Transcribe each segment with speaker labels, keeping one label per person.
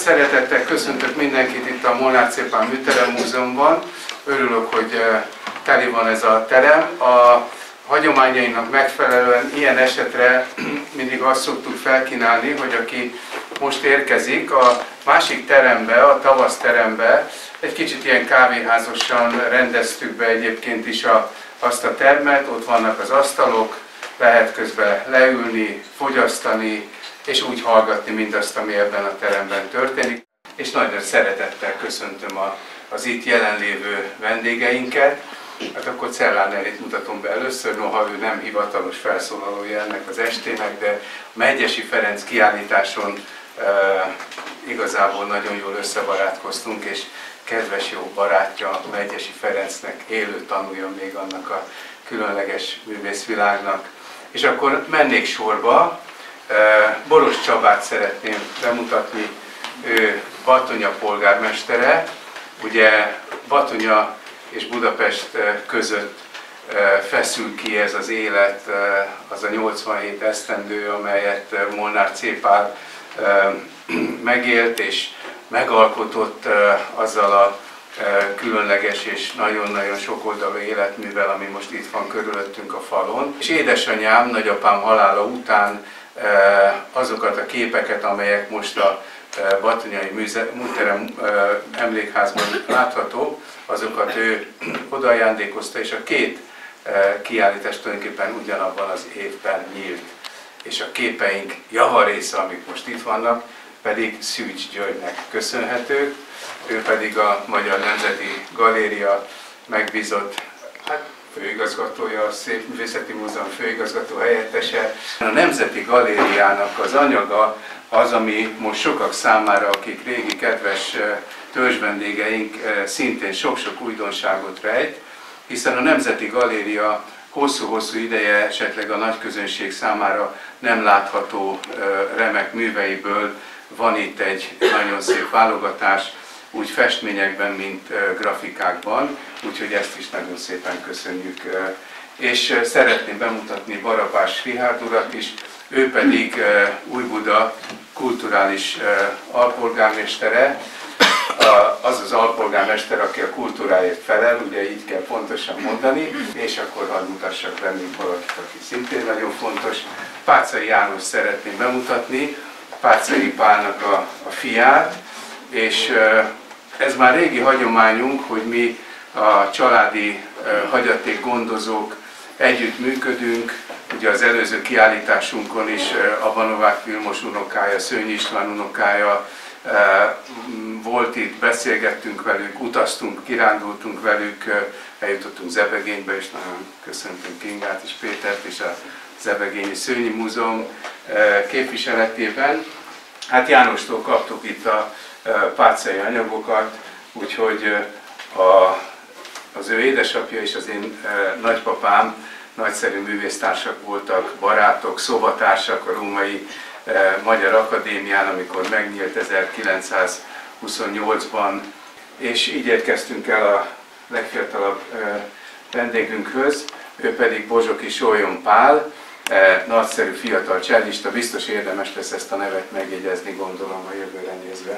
Speaker 1: szeretettel köszöntök mindenkit itt a Molnár Cépán Műterem Múzeumban. Örülök, hogy teli van ez a terem. A hagyományainak megfelelően ilyen esetre mindig azt szoktuk felkínálni, hogy aki most érkezik, a másik terembe, a tavaszterembe, egy kicsit ilyen kávéházosan rendeztük be egyébként is azt a termet, ott vannak az asztalok, lehet közben leülni, fogyasztani, és úgy hallgatni mindazt, ami ebben a teremben történik. És nagyon szeretettel köszöntöm az itt jelenlévő vendégeinket. Hát akkor Czellár Nellit mutatom be először, noha ő nem hivatalos felszólalója ennek az estének, de a Medgyessy Ferenc kiállításon igazából nagyon jól összebarátkoztunk, és kedves jó barátja Medgyessy Ferencnek, élő tanulja még annak a különleges művészvilágnak. És akkor mennék sorba. Boros Csabát szeretném bemutatni, ő Batonya polgármestere. Ugye Batonya és Budapest között feszül ki ez az élet, az a 87 esztendő, amelyet Molnár Cépál megélt és megalkotott azzal a különleges és nagyon-nagyon sokoldalú életművel, ami most itt van körülöttünk a falon. És édesanyám, nagyapám halála után azokat a képeket, amelyek most a Batonyai Műterem emlékházban látható, azokat ő odaajándékozta, és a két kiállítás tulajdonképpen ugyanabban az évben nyílt. És a képeink javarésze, amik most itt vannak, pedig Szűcs Györgynek köszönhetők, ő pedig a Magyar Nemzeti Galéria megbízott főigazgatója, a Szépművészeti Múzeum főigazgató helyettese. A Nemzeti Galériának az anyaga az, ami most sokak számára, akik régi kedves törzsvendégeink, szintén sok-sok újdonságot rejt, hiszen a Nemzeti Galéria hosszú-hosszú ideje esetleg a nagyközönség számára nem látható remek műveiből van itt egy nagyon szép válogatás, úgy festményekben, mint grafikákban, úgyhogy ezt is nagyon szépen köszönjük. És szeretném bemutatni Barabás Richárd urat is, ő pedig Újbuda kulturális alpolgármestere, az az alpolgármester, aki a kultúráért felel, ugye így kell pontosan mondani, és akkor hadd mutassak be még valakit, aki szintén nagyon fontos. Páczai János szeretném bemutatni, Páczai Pálnak a fiát, és ez már régi hagyományunk, hogy mi a családi hagyatékgondozók együtt működünk. Ugye az előző kiállításunkon is Abba Novák Vilmos unokája, Szőnyi István unokája volt itt, beszélgettünk velük, utaztunk, kirándultunk velük, eljutottunk Zebegénybe, és nagyon köszöntünk Ingát és Pétert és a Zebegényi Szőnyi Múzeum képviseletében. Hát Jánostól kaptuk itt a páczai anyagokat, úgyhogy az ő édesapja és az én nagypapám nagyszerű művésztársak voltak, barátok, szobatársak a Római Magyar Akadémián, amikor megnyílt 1928-ban, és így érkeztünk el a legfiatalabb vendégünkhöz, ő pedig Bozsoki Sólyon Pál, nagyszerű fiatal csellista, biztos érdemes lesz ezt a nevet megjegyezni, gondolom a jövőre nézve.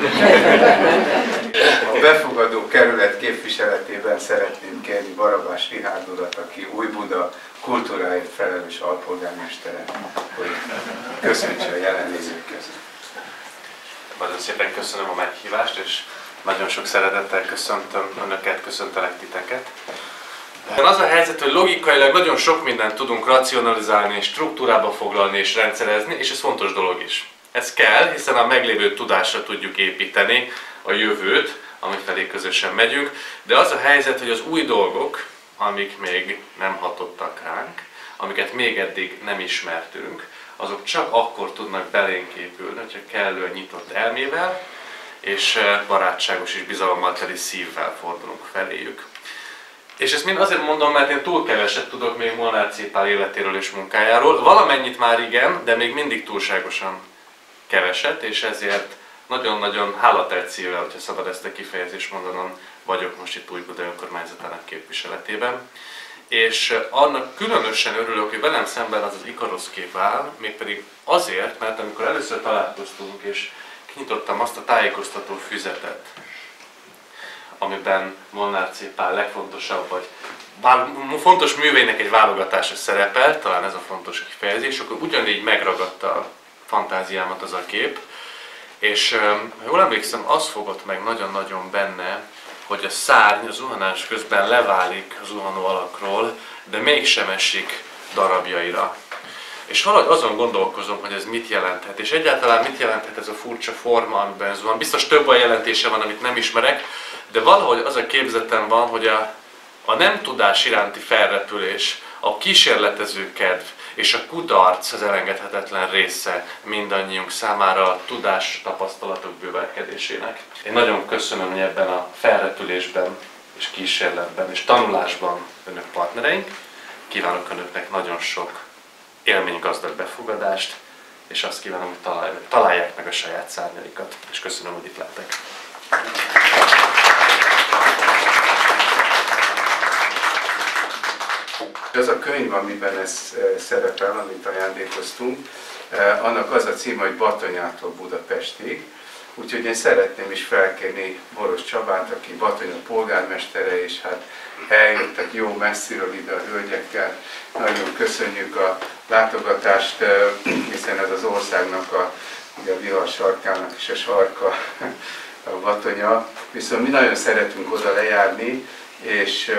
Speaker 1: A befogadó kerület képviseletében szeretném kérni Barabás Richárd urat, aki Újbuda kultúráért felelős alpolgármestere, hogy köszöntse a jelenlévőket.
Speaker 2: Nagyon szépen köszönöm a meghívást, és nagyon sok szeretettel köszöntöm Önöket, köszöntelek titeket. Az a helyzet, hogy logikailag nagyon sok mindent tudunk racionalizálni, struktúrába foglalni és rendszerezni, és ez fontos dolog is. Ez kell, hiszen a meglévő tudásra tudjuk építeni a jövőt, amifelé közösen megyünk, de az a helyzet, hogy az új dolgok, amik még nem hatottak ránk, amiket még eddig nem ismertünk, azok csak akkor tudnak belénk épülni, hogyha kellően nyitott elmével és barátságos és bizalommal teli szívvel fordulunk feléjük. És ezt mind azért mondom, mert én túl keveset tudok még Molnár Cépál életéről és munkájáról. Valamennyit már igen, de még mindig túlságosan keveset, és ezért nagyon-nagyon hálatelt szívvel, hogyha szabad ezt a kifejezést mondanom, vagyok most itt Újbuda önkormányzatának képviseletében. És annak különösen örülök, hogy velem szemben az az Ikarosz kép áll, mégpedig azért, mert amikor először találkoztunk és kinyitottam azt a tájékoztató füzetet, amiben Molnár C. Pál legfontosabb, vagy fontos műveinek egy válogatása szerepel, talán ez a fontos kifejezés, akkor ugyanígy megragadta a fantáziámat az a kép, és ha jól emlékszem, az fogott meg nagyon-nagyon benne, hogy a szárny a zuhanás közben leválik a zuhanó alakról, de mégsem esik darabjaira. És valahogy azon gondolkozom, hogy ez mit jelenthet, és egyáltalán mit jelenthet ez a furcsa forma, amiben zuhan. Biztos több a jelentése van, amit nem ismerek, de valahogy az a képzetem van, hogy a nem tudás iránti felrepülés, a kísérletező kedv és a kudarc az elengedhetetlen része mindannyiunk számára a tudás tapasztalatok bővelkedésének. Én nagyon köszönöm, hogy ebben a felrepülésben és kísérletben és tanulásban önök partnereink. Kívánok önöknek nagyon sok élménygazdag befogadást, és azt kívánom, hogy találják meg a saját szárnyaikat. És köszönöm, hogy itt lettek.
Speaker 1: Az a könyv, amiben ez szerepel, amit ajándékoztunk, annak az a címe, hogy Batonyától Budapestig. Úgyhogy én szeretném is felkérni Boros Csabát, aki Batonya polgármestere, és hát eljöttek jó messziről ide a hölgyekkel. Nagyon köszönjük a látogatást, hiszen ez az országnak ugye a vihar sarkának is a sarka, a Batonya. Viszont mi nagyon szeretünk oda lejárni, és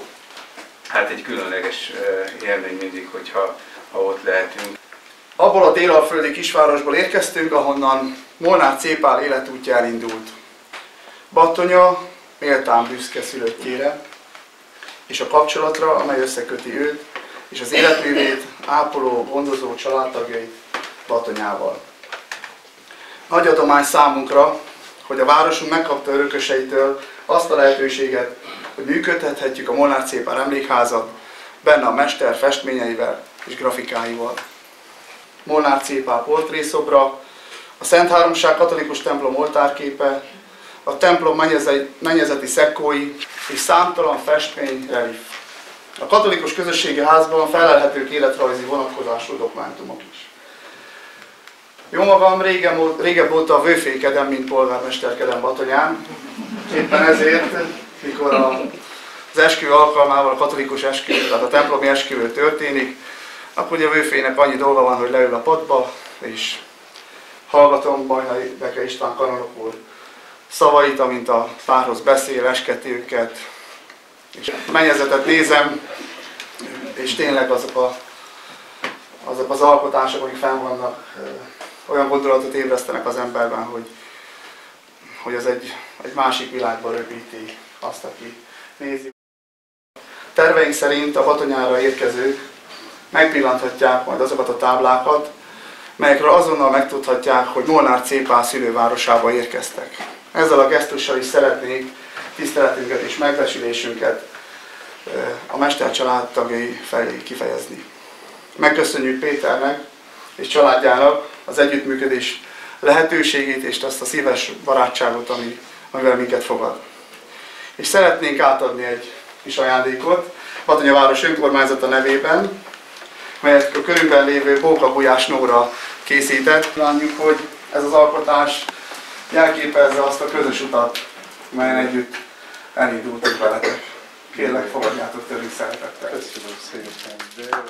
Speaker 1: hát egy különleges élmény mindig, hogyha ott lehetünk.
Speaker 3: Abból a délalföldi kisvárosból érkeztünk, ahonnan Molnár C. Pál életútja elindult. Batonya méltán büszke szülöttjére, és a kapcsolatra, amely összeköti őt, és az életművét ápoló, gondozó családtagjait Batonyával. Nagy adomány számunkra, hogy a városunk megkapta örököseitől azt a lehetőséget, hogy működtethetjük a Molnár C. Pál emlékházat, benne a mester festményeivel és grafikáival. Molnár C. Pál portrészobra, a Szent Háromság katolikus templom oltárképe, a templom mennyezeti szekkói és számtalan festmény, relief. A katolikus közösségi házban felelhetők életrajzi vonatkozású dokumentumok is. Jó magam régebb óta a vőfékedem, mint polgármesterkedem Batonyán. Éppen ezért, mikor az esküvő alkalmával, a katolikus esküvő, tehát a templomi esküvő történik, akkor ugye a vőfének annyi dolga van, hogy leül a padba, és hallgatom Bajnai Beke István kanonok úr szavait, amint a párhoz beszél, esketi őket, és a mennyezetet nézem, és tényleg azok az alkotások, amik fenn vannak, olyan gondolatot ébresztenek az emberben, hogy ez egy másik világba rögzíti azt, aki nézi. Terveink szerint a Batonyára érkezők megpillanthatják majd azokat a táblákat, melyekről azonnal megtudhatják, hogy Molnár C. Pál szülővárosába érkeztek. Ezzel a gesztussal is szeretnék tiszteletünket és megbecsülésünket a mester családtagjai felé kifejezni. Megköszönjük Péternek és családjának az együttműködés lehetőségét és azt a szíves barátságot, amivel minket fogad. És szeretnénk átadni egy kis ajándékot Batonya város önkormányzata nevében, melyet a körünkben lévő Bóka Gulyás Nóra készített. Kívánjuk, hogy ez az alkotás jelképezze azt a közös utat, melyen együtt elindultunk veletek. Kérlek, fogadjátok tőlünk szeretettel.
Speaker 1: Köszönöm szépen.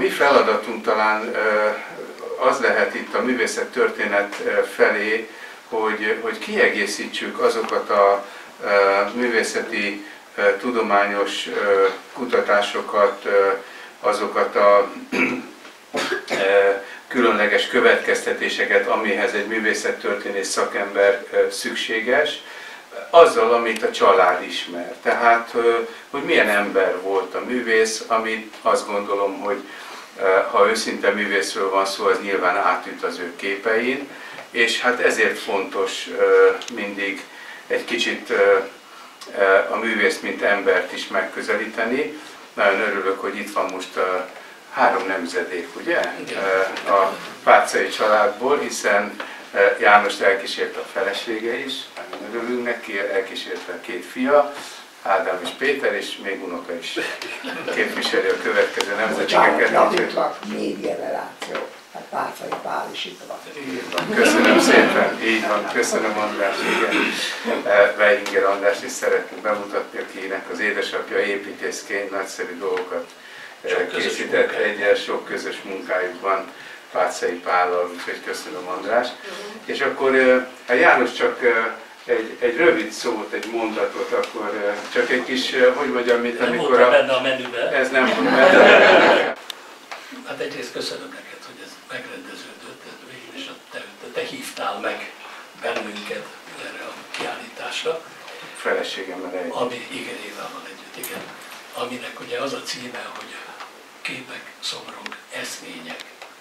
Speaker 1: mi feladatunk talán az lehet itt a művészettörténet felé, hogy kiegészítsük azokat a művészeti tudományos kutatásokat, azokat a különleges következtetéseket, amihez egy művészettörténész szakember szükséges, azzal, amit a család ismer. Tehát, hogy milyen ember volt a művész, amit azt gondolom, hogy ha őszinte művészről van szó, az nyilván átüt az ő képein, és hát ezért fontos mindig egy kicsit a művész, mint embert is megközelíteni. Nagyon örülök, hogy itt van most a 3 nemzedék, ugye? A Páczai családból, hiszen Jánost elkísért a felesége is, nagyon örülünk neki, elkísérte a 2 fia, Ádám és Péter, és még unoka is képviseli a következő nemzedékeket.
Speaker 4: Javítlak, 4 generáció. Hát Páczai Pál is itt van.
Speaker 1: Köszönöm szépen, így van, köszönöm András, igen. Weihinger András is szeretném bemutatni, akinek az édesapja építészként nagyszerű dolgokat készített, egyes sok közös munkájuk van Páczai Pállal, úgyhogy köszönöm András. És akkor János csak egy rövid szót, egy mondatot, akkor csak egy kis, hogy mondjam, mint amikor
Speaker 5: benne a menüben.
Speaker 1: Ez nem volt benne.
Speaker 5: Hát egyrészt köszönöm neked, hogy ez megrendeződött, végül is te hívtál meg bennünket erre a kiállításra.
Speaker 1: Feleségemmel együtt.
Speaker 5: Ami, igen, Évával együtt, igen. Aminek ugye az a címe, hogy képek, szobrok, eszmények.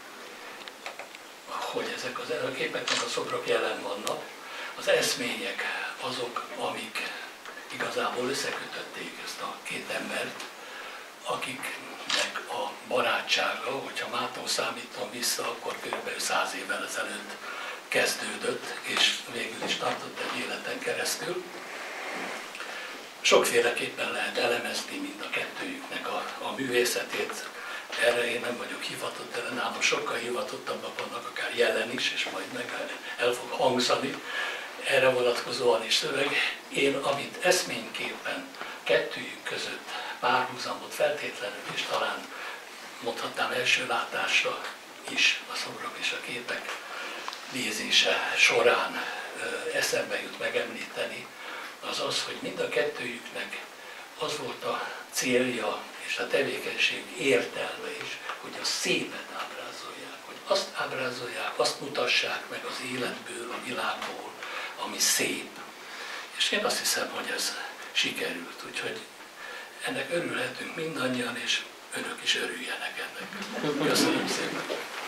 Speaker 5: Hogy ezek a képeknek a szobrok jelen vannak, az eszmények azok, amik igazából összekötötték ezt a 2 embert, akiknek a barátsága, hogyha mától számítom vissza, akkor kb. 100 évvel ezelőtt kezdődött, és végül is tartott egy életen keresztül. Sokféleképpen lehet elemezni mind a kettőjüknek a művészetét. Erre én nem vagyok hivatott, de nálam sokkal hivatottabbak vannak, akár jelen is, és majd meg el fog hangzani erre vonatkozóan is szöveg. Én, amit eszményképpen kettőjük között párhuzamot feltétlenül, és talán mondhatnám első látásra is a szobrok és a képek nézése során eszembe jut megemlíteni, az az, hogy mind a kettőjüknek az volt a célja és a tevékenység értelme is, hogy a szépet ábrázolják, hogy azt ábrázolják, azt mutassák meg az életből, a világból, ami szép. És én azt hiszem, hogy ez sikerült, úgyhogy ennek örülhetünk mindannyian, és önök is örüljenek ennek. Köszönöm szépen!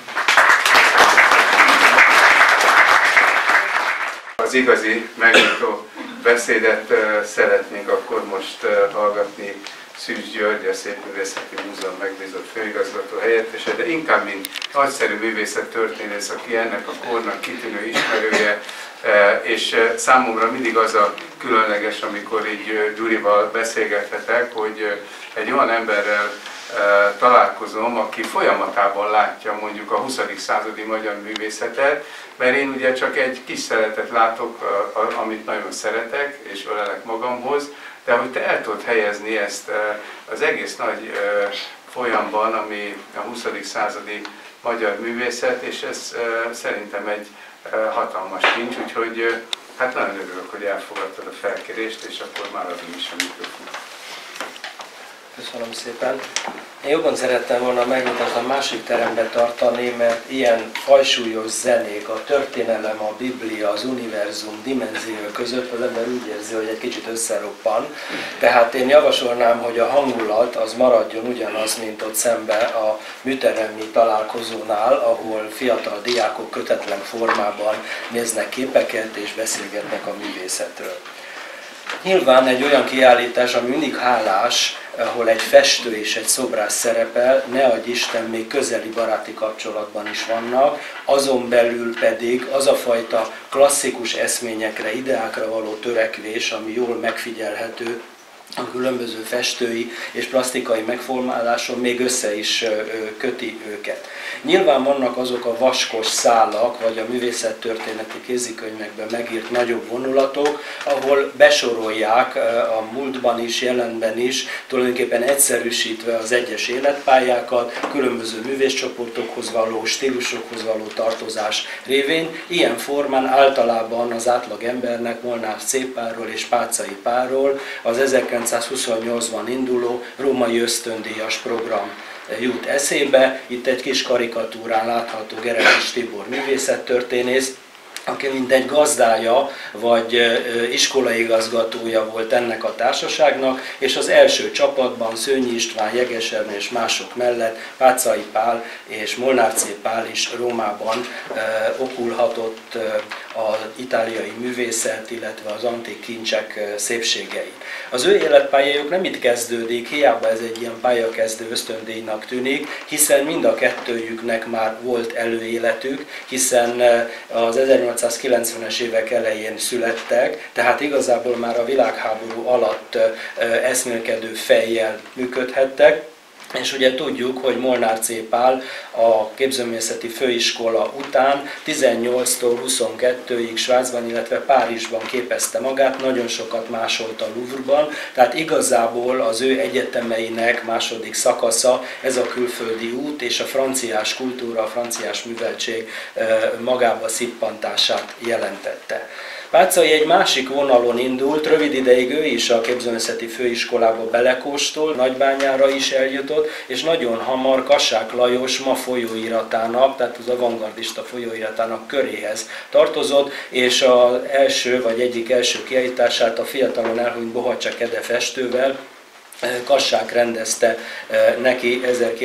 Speaker 1: Az igazi megnyitó beszédet szeretnénk akkor most hallgatni Szűcs György, a Szépművészeti Múzeum megbízott főigazgató helyettese, de inkább mint nagyszerű művészettörténész, aki ennek a kornak kitűnő ismerője, és számomra mindig az a különleges, amikor így Gyurival beszélgethetek, hogy egy olyan emberrel találkozom, aki folyamatában látja mondjuk a 20. századi magyar művészetet, mert én ugye csak egy kis szeletet látok, amit nagyon szeretek, és ölelek magamhoz, de hogy te el tudod helyezni ezt az egész nagy folyamban, ami a 20. századi magyar művészet, és ez szerintem egy hatalmas kincs, úgyhogy hát nagyon örülök, hogy elfogadtad a felkérést, és akkor már adom is a mikrofon.
Speaker 6: Köszönöm szépen. Én jobban szerettem volna megnyitást a másik terembe tartani, mert ilyen fajsúlyos zenék, a történelem, a Biblia, az univerzum dimenziója között az ember úgy érzi, hogy egy kicsit összeroppan. Tehát én javasolnám, hogy a hangulat az maradjon ugyanaz, mint ott szembe a műteremi találkozónál, ahol fiatal diákok kötetlen formában néznek képeket és beszélgetnek a művészetről. Nyilván egy olyan kiállítás, ami mindig hálás, ahol egy festő és egy szobrász szerepel, ne adj Isten, még közeli baráti kapcsolatban is vannak, azon belül pedig az a fajta klasszikus eszményekre, ideákra való törekvés, ami jól megfigyelhető a különböző festői és plastikai megformáláson még össze is köti őket. Nyilván vannak azok a vaskos szálak, vagy a művészettörténeti kézikönyvekben megírt nagyobb vonulatok, ahol besorolják a múltban is, jelenben is, tulajdonképpen egyszerűsítve az egyes életpályákat, különböző művészcsoportokhoz való, stílusokhoz való tartozás révén. Ilyen formán általában az átlag embernek Molnár C. Pálról és Páczay Pálról az 1928-ban induló római ösztöndíjas program jut eszébe. Itt egy kis karikatúrán látható Gerevics Tibor művészettörténész, aki mint egy gazdája vagy iskolaigazgatója volt ennek a társaságnak, és az első csapatban Szőnyi István, Jeges Ernő és mások mellett Páczay Pál és Molnár C. Pál is Rómában okulhatott az itáliai művészet, illetve az antik kincsek szépségei. Az ő életpályájuk nem itt kezdődik, hiába ez egy ilyen pályakezdő ösztöndíjnak tűnik, hiszen mind a kettőjüknek már volt előéletük, hiszen az 1890-es évek elején születtek, tehát igazából már a világháború alatt eszmélkedő fejjel működhettek. És ugye tudjuk, hogy Molnár C. Pál a képzőművészeti főiskola után 18-tól 22-ig Svájcban, illetve Párizsban képezte magát, nagyon sokat másolt a Louvre-ban, tehát igazából az ő egyetemeinek második szakasza ez a külföldi út és a franciás kultúra, a franciás műveltség magába szippantását jelentette. Páczay egy másik vonalon indult, rövid ideig ő is a képzőművészeti főiskolába belekóstolt, Nagybányára is eljutott, és nagyon hamar Kassák Lajos ma folyóiratának, tehát az avantgardista folyóiratának köréhez tartozott, és az első, vagy egyik első kiállítását a fiatalon elhunyt Bohacsa Kede festővel Kassák rendezte neki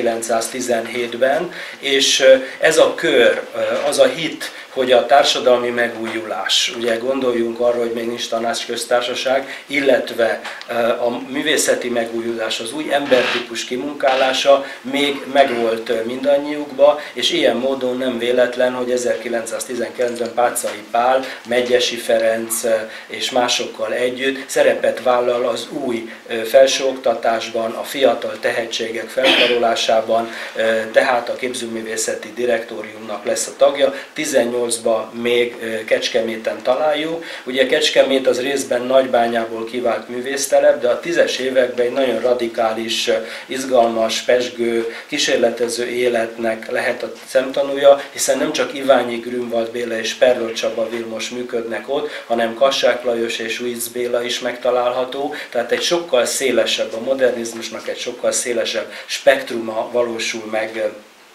Speaker 6: 1917-ben, és ez a kör, az a hit, hogy a társadalmi megújulás, ugye gondoljunk arra, hogy még nincs tanácsköztársaság, illetve a művészeti megújulás, az új embertípus kimunkálása még megvolt mindannyiukba, és ilyen módon nem véletlen, hogy 1919-ben Páczay Pál, Medgyessy Ferenc és másokkal együtt szerepet vállal az új felsőoktatásban, a fiatal tehetségek felkarolásában, tehát a képzőművészeti direktóriumnak lesz a tagja. 18-ban még Kecskeméten találjuk. Ugye Kecskemét az részben Nagybányából kivált művésztelep, de a 10-es években egy nagyon radikális, izgalmas, pezsgő, kísérletező életnek lehet a szemtanúja, hiszen nem csak Iványi Grünwald Béla és Perről Csaba Vilmos működnek ott, hanem Kassák Lajos és Uic Béla is megtalálható, tehát egy sokkal szélesebb, a modernizmusnak egy sokkal szélesebb spektruma valósul meg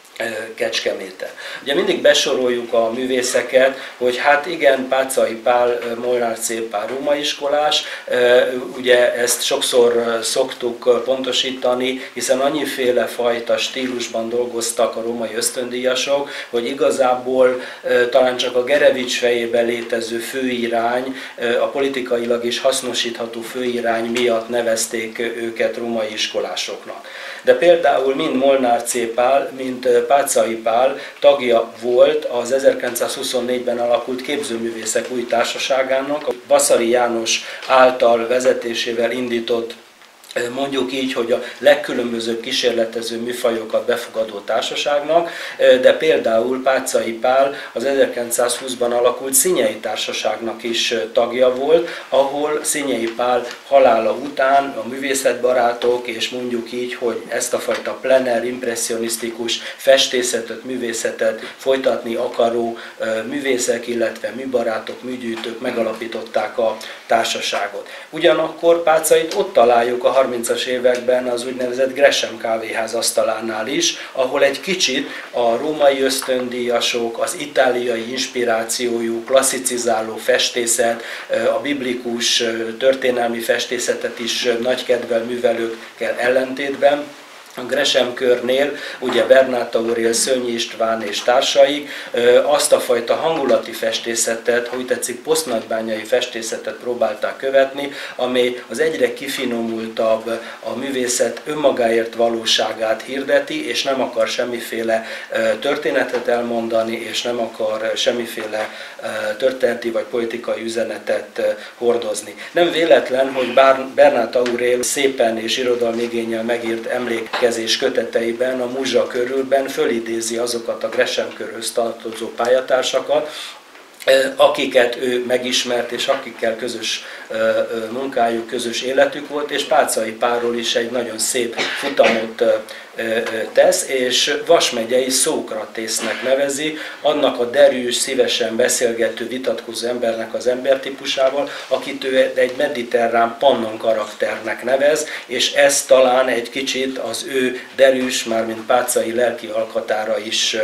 Speaker 6: Kecskeméten. Ugye mindig besoroljuk a művészeket, hogy hát igen, Páczay Pál, Molnár C. Pál római iskolás, ugye ezt sokszor szoktuk pontosítani, hiszen annyiféle fajta stílusban dolgoztak a római ösztöndíjasok, hogy igazából talán csak a Gerevics fejében létező főirány, a politikailag is hasznosítható főirány miatt nevezték őket római iskolásoknak. De például mind Molnár C. Pál, mind Páczay Pál tagja volt az 1924-ben alakult Képzőművészek új társaságának, a Vasari János által vezetésével indított, mondjuk így, hogy a legkülönbözőbb kísérletező műfajokat befogadó társaságnak, de például Páczay Pál az 1920-ban alakult Szinyei Társaságnak is tagja volt, ahol Szinyei Pál halála után a művészetbarátok, és mondjuk így, hogy ezt a fajta plener, impresszionisztikus festészetet, művészetet folytatni akaró művészek, illetve műbarátok, műgyűjtők megalapították a társaságot. Ugyanakkor Páczayt ott találjuk a 30-as években az úgynevezett Gresham kávéház asztalánál is, ahol egy kicsit a római ösztöndíjasok, az itáliai inspirációjú, klasszicizáló festészet, a biblikus történelmi festészetet is nagy kedvel művelőkkel ellentétben a Gresham körnél, ugye Bernát Aurél, Szőnyi István és társaik azt a fajta hangulati festészetet, hogy tetszik posztnagybányai festészetet próbálták követni, ami az egyre kifinomultabb, a művészet önmagáért valóságát hirdeti, és nem akar semmiféle történetet elmondani, és nem akar semmiféle történeti vagy politikai üzenetet hordozni. Nem véletlen, hogy Bernát Aurél szépen és irodalmi igénnyel megírt emlékkezés köteteiben, a Muzsa körülben fölidézi azokat a Gresham körhöz tartozó pályatársakat, akiket ő megismert, és akikkel közös munkájuk, közös életük volt, és Páczai Pálról is egy nagyon szép futamot tesz, és Vas megyei Szókratésznek nevezi, annak a derűs, szívesen beszélgető, vitatkozó embernek az embertípusával, akit ő egy mediterrán Pannon karakternek nevez, és ez talán egy kicsit az ő derűs, mármint Páczai lelki alkatára is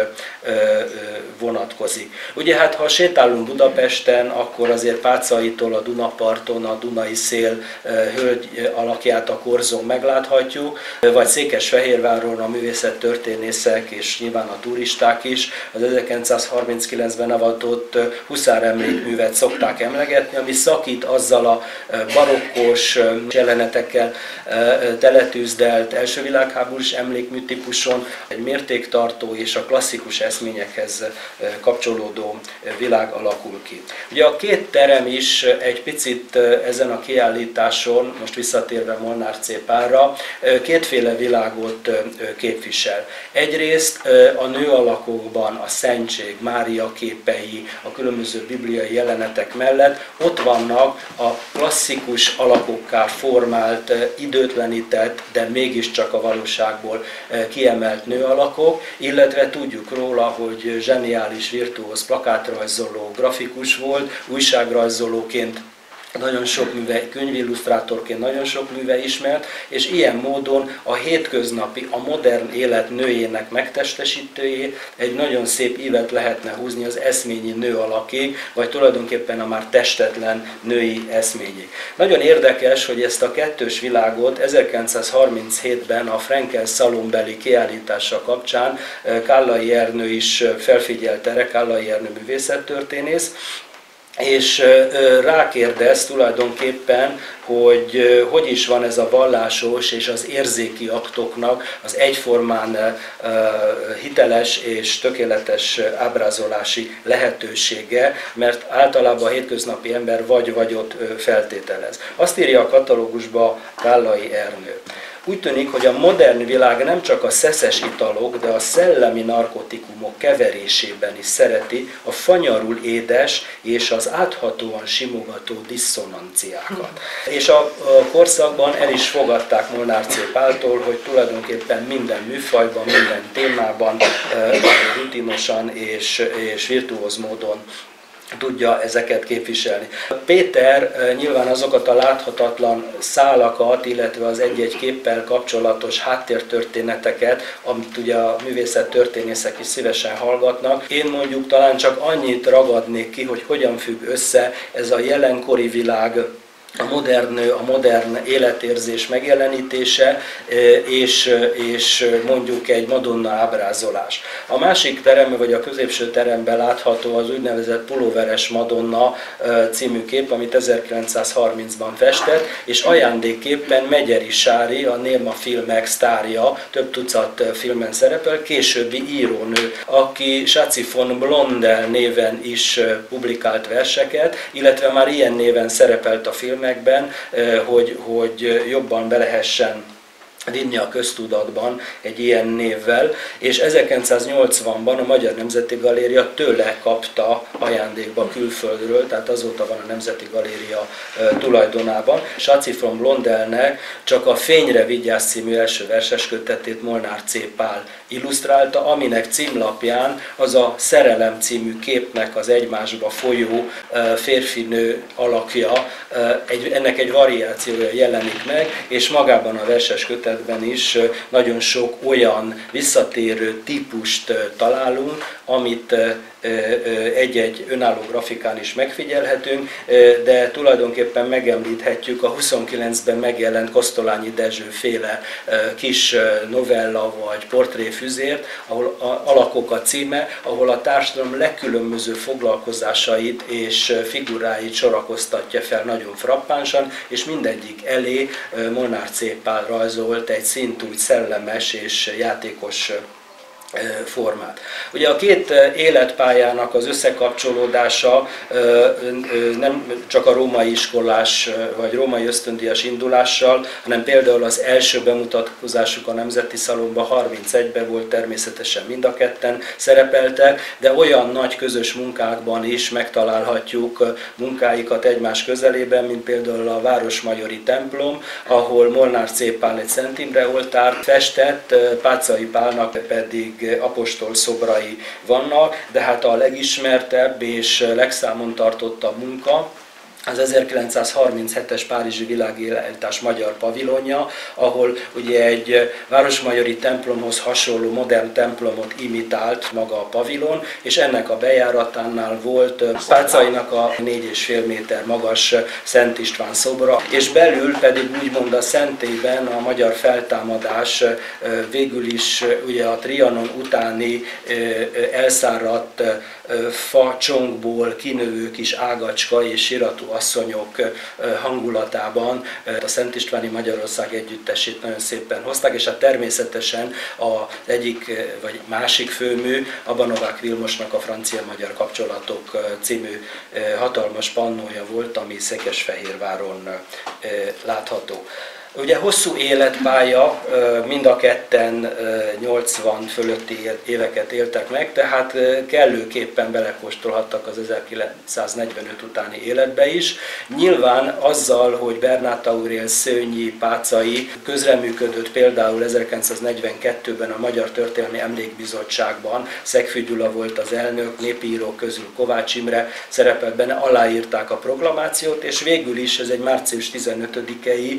Speaker 6: vonatkozik. Ugye hát ha sétálunk Budapesten, akkor azért Páczaitól a Dunaparton a Dunai Szél hölgy alakját a korzón megláthatjuk, vagy Székesfehérváron a művészettörténészek és nyilván a turisták is az 1939-ben avatott Huszár emlékművet szokták emlegetni, ami szakít azzal a barokkos jelenetekkel teletűzdelt első világháborús emlékmű típuson egy mértéktartó és a klasszikus eszményekhez kapcsolódó világ alakul ki. Ugye a két terem is egy picit ezen a kiállításon, most visszatérve Molnár C. Pálra, kétféle világot képvisel. Egyrészt a nőalakokban a szentség, Mária képei, a különböző bibliai jelenetek mellett ott vannak a klasszikus alakokká formált, időtlenített, de mégiscsak a valóságból kiemelt nőalakok, illetve tudjuk róla, hogy zseniális, virtuóz plakátrajzoló, grafikus volt, újságrajzolóként nagyon sok műve, könyvillusztrátorként nagyon sok műve ismert, és ilyen módon a hétköznapi, a modern élet nőjének megtestesítőjé egy nagyon szép ívet lehetne húzni az eszményi nő alakig, vagy tulajdonképpen a már testetlen női eszményig. Nagyon érdekes, hogy ezt a kettős világot 1937-ben a Frenkel szalonbeli kiállítása kapcsán Kállai Ernő is felfigyelt erre, Kállai Ernő művészettörténész, és rákérdez tulajdonképpen, hogy hogy is van ez a vallásos és az érzéki aktoknak az egyformán hiteles és tökéletes ábrázolási lehetősége, mert általában a hétköznapi ember vagy-vagyot feltételez. Azt írja a katalógusba Kállai Ernő. Úgy tűnik, hogy a modern világ nem csak a szeszes italok, de a szellemi narkotikumok keverésében is szereti a fanyarul édes és az áthatóan simogató disszonanciákat. És a korszakban el is fogadták Molnár C. Páltól, hogy tulajdonképpen minden műfajban, minden témában rutinosan és virtuóz módon tudja ezeket képviselni. Péter nyilván azokat a láthatatlan szálakat, illetve az egy-egy képpel kapcsolatos háttértörténeteket, amit ugye a művészettörténészek is szívesen hallgatnak. Én mondjuk talán csak annyit ragadnék ki, hogy hogyan függ össze ez a jelenkori világ, a modern nő, a modern életérzés megjelenítése, és mondjuk egy Madonna ábrázolás. A másik teremben, vagy a középső teremben látható az úgynevezett Pulóveres Madonna című kép, amit 1930-ban festett, és ajándékképpen Megyeri Sári, a Néma filmek sztárja, több tucat filmen szerepel, későbbi írónő, aki Sáci von Blondel néven is publikált verseket, illetve már ilyen néven szerepelt a film, hogy jobban be lehessen vinni a köztudatban egy ilyen névvel, és 1980-ban a Magyar Nemzeti Galéria tőle kapta ajándékba külföldről, tehát azóta van a Nemzeti Galéria tulajdonában. Sáci von Blondelnek csak a Fényre vigyázz című első verseskötetét Molnár C. Pál illusztrálta, aminek címlapján az a Szerelem című képnek az egymásba folyó férfinő alakja, ennek egy variációja jelenik meg, és magában a verseskötetben épületben is nagyon sok olyan visszatérő típust találunk, amit egy-egy önálló grafikán is megfigyelhetünk, de tulajdonképpen megemlíthetjük a 29-ben megjelent Kosztolányi Dezső féle kis novella vagy portréfüzért, ahol Alakok a címe, ahol a társadalom legkülönböző foglalkozásait és figuráit sorakoztatja fel nagyon frappánsan, és mindegyik elé Molnár C. Pál rajzolt egy szintúgy szellemes és játékos formát. Ugye a két életpályának az összekapcsolódása nem csak a római iskolás vagy római ösztöndíjas indulással, hanem például az első bemutatkozásuk a Nemzeti Szalonban 31-ben volt, természetesen mind a ketten szerepeltek, de olyan nagy közös munkákban is megtalálhatjuk munkáikat egymás közelében, mint például a Városmajori templom, ahol Molnár C. Pál egy Szent Imre oltárt festett, Páczai Pálnak pedig apostol szobrai vannak, de hát a legismertebb és legszámon tartottabb munka az 1937-es Párizsi Világkiállítás magyar pavilonja, ahol ugye egy városmajori templomhoz hasonló modern templomot imitált maga a pavilon, és ennek a bejáratánál volt Páczainak a 4,5 méter magas Szent István szobra, és belül pedig úgymond a szentélyben a magyar feltámadás végül is ugye a Trianon utáni elszáradt fa csongból kinövő kis ágacska és siratú asszonyok hangulatában a Szent Istváni Magyarország együttesét nagyon szépen hozták, és hát természetesen az egyik vagy másik főmű a Novák Vilmosnak a Francia-magyar kapcsolatok című hatalmas pannója volt, ami Székesfehérváron látható. Ugye hosszú életpálya, mind a ketten 80 fölötti éveket éltek meg, tehát kellőképpen belekóstolhattak az 1945 utáni életbe is. Nyilván azzal, hogy Bernát Aurél, Szőnyi, Páczai közreműködött például 1942-ben a Magyar Történelmi Emlékbizottságban, Szegfű Gyula volt az elnök, népírók közül Kovács Imre szerepelt benne, aláírták a proklamációt, és végül is ez egy március 15-i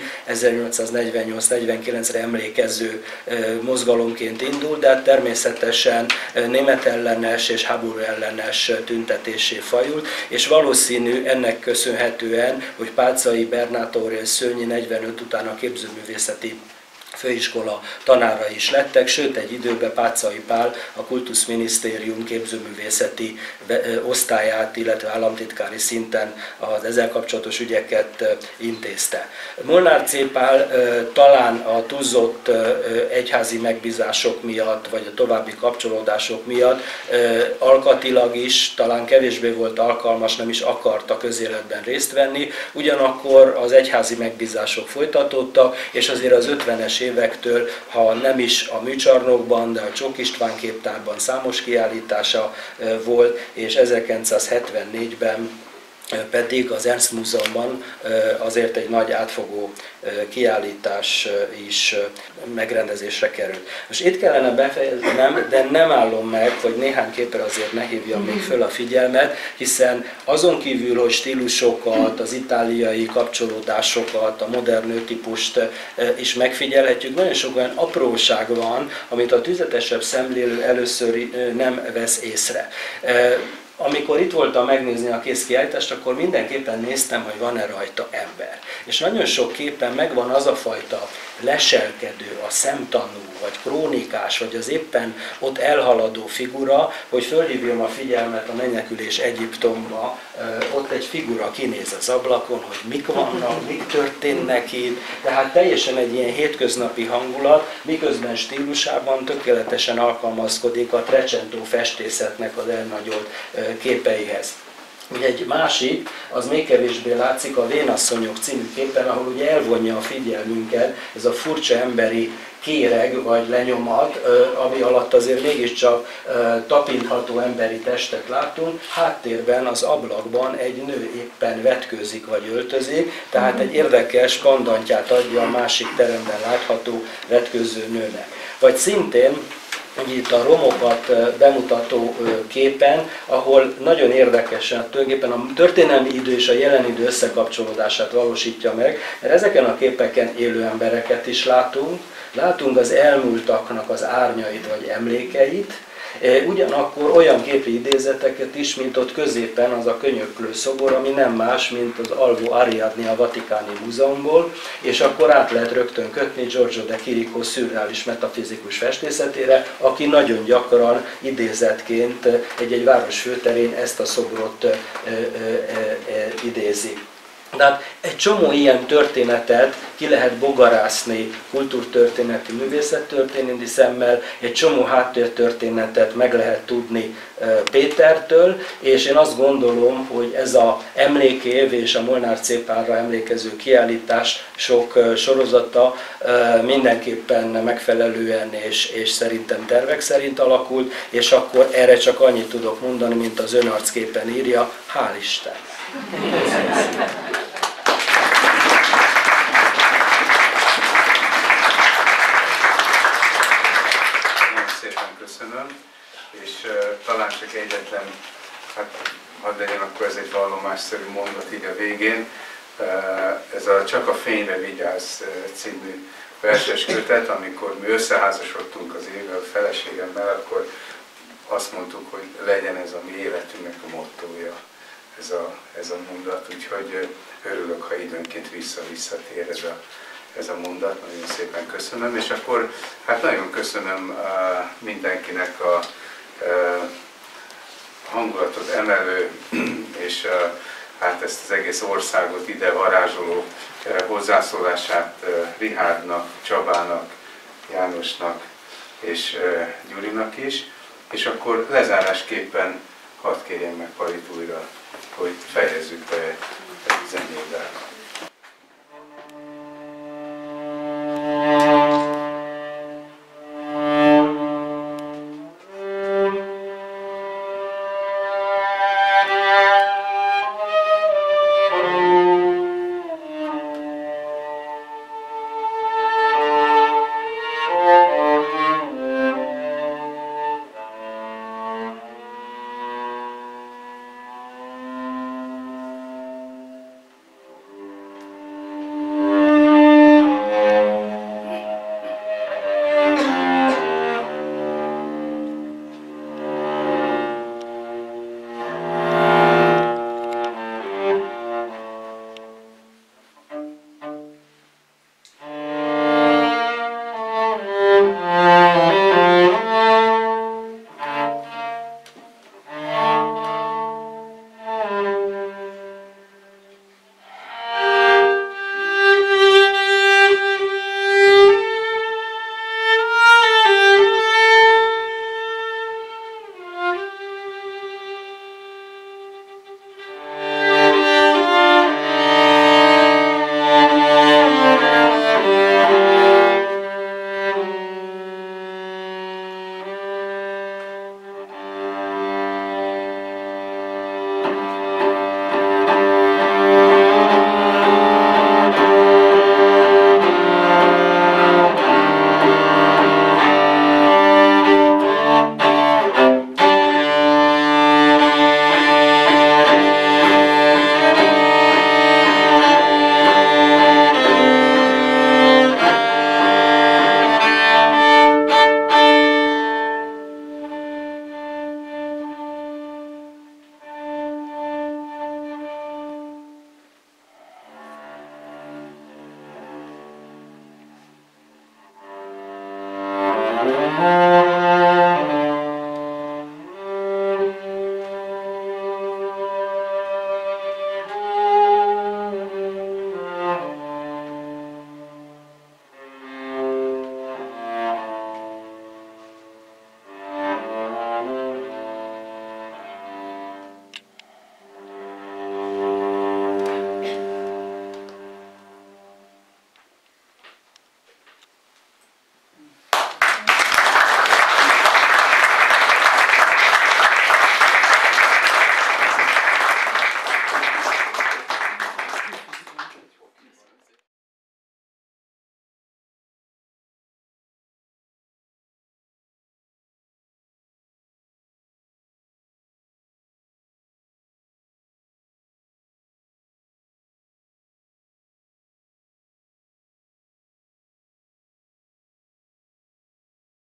Speaker 6: 1848-49-re emlékező mozgalomként indul, de természetesen németellenes és háború ellenes tüntetésé fajult, és valószínű ennek köszönhetően, hogy Páczai, Bernát Aurél, Szőnyi 45 után a képzőművészeti főiskola tanára is lettek, sőt egy időben Páczai Pál a Kultuszminisztérium képzőművészeti osztályát, illetve államtitkári szinten az ezzel kapcsolatos ügyeket intézte. Molnár C. Pál talán a túlzott egyházi megbízások miatt, vagy a további kapcsolódások miatt alkatilag is talán kevésbé volt alkalmas, nem is akart a közéletben részt venni, ugyanakkor az egyházi megbízások folytatódtak, és azért az 50-es évektől, ha nem is a műcsarnokban, de a Csók István képtárban számos kiállítása volt, és 1974-ben pedig az Ernst Múzeumban azért egy nagy átfogó kiállítás is megrendezésre került. Most itt kellene befejeznem, de nem állom meg, hogy néhány képre azért ne hívjam még föl a figyelmet, hiszen azon kívül, hogy stílusokat, az itáliai kapcsolódásokat, a modern nőtípust is megfigyelhetjük, nagyon sok olyan apróság van, amit a tüzetesebb szemlélő először nem vesz észre. Amikor itt voltam megnézni a kézkiállítást, akkor mindenképpen néztem, hogy van-e rajta ember. És nagyon sok képen megvan az a fajta leselkedő, a szemtanú, vagy krónikás, vagy az éppen ott elhaladó figura, hogy fölhívjam a figyelmet a Menekülés Egyiptomba, ott egy figura kinéz az ablakon, hogy mik vannak, mik történnek itt, tehát teljesen egy ilyen hétköznapi hangulat, miközben stílusában tökéletesen alkalmazkodik a Trecentó festészetnek az elnagyolt képeihez. Ugye egy másik, az még kevésbé látszik, a Vénasszonyok című képen, ahol ugye elvonja a figyelmünket ez a furcsa emberi kéreg vagy lenyomat, ami alatt azért mégiscsak tapintható emberi testet látunk, háttérben az ablakban egy nő éppen vetkőzik vagy öltözik, tehát egy érdekes pandantját adja a másik teremben látható vetkőző nőnek. Vagy szintén itt a romokat bemutató képen, ahol nagyon érdekesen tulajdonképpen a történelmi idő és a jelen idő összekapcsolódását valósítja meg, mert ezeken a képeken élő embereket is látunk, Látunk az elmúltaknak az árnyait vagy emlékeit, ugyanakkor olyan képi idézeteket is, mint ott középen az a könyöklő szobor, ami nem más, mint az Alvo Ariadne a Vatikáni Múzeumból, és akkor át lehet rögtön kötni Giorgio de Chirico szürreális metafizikus festészetére, aki nagyon gyakran idézetként egy-egy város főterén ezt a szobrot idézi. Tehát egy csomó ilyen történetet ki lehet bogarászni kultúrtörténeti, művészettörténeti szemmel, egy csomó háttértörténetet meg lehet tudni Pétertől, és én azt gondolom, hogy ez az emlékév és a Molnár Cépánra emlékező kiállítás sok sorozata mindenképpen megfelelően és szerintem tervek szerint alakult, és akkor erre csak annyit tudok mondani, mint az önarcképen írja, hál' Isten!
Speaker 1: Köszönöm, és talán csak egyetlen, hát hadd legyen akkor ez egy vallomásszerű mondat így a végén, ez a Csak a fényre vigyázz című verses kötet, amikor mi összeházasodtunk az évvel a feleségemmel, akkor azt mondtuk, hogy legyen ez a mi életünknek a mottója, ez a mondat, úgyhogy örülök, ha időnként visszatér ez a mondat, nagyon szépen köszönöm, és akkor hát nagyon köszönöm mindenkinek a hangulatot emelő, és hát ezt az egész országot ide varázsoló hozzászólását Rihárdnak, Csabának, Jánosnak és Gyurinak is, és akkor lezárásképpen hadd kérjem meg Palit újra, hogy fejezzük be egy zenével.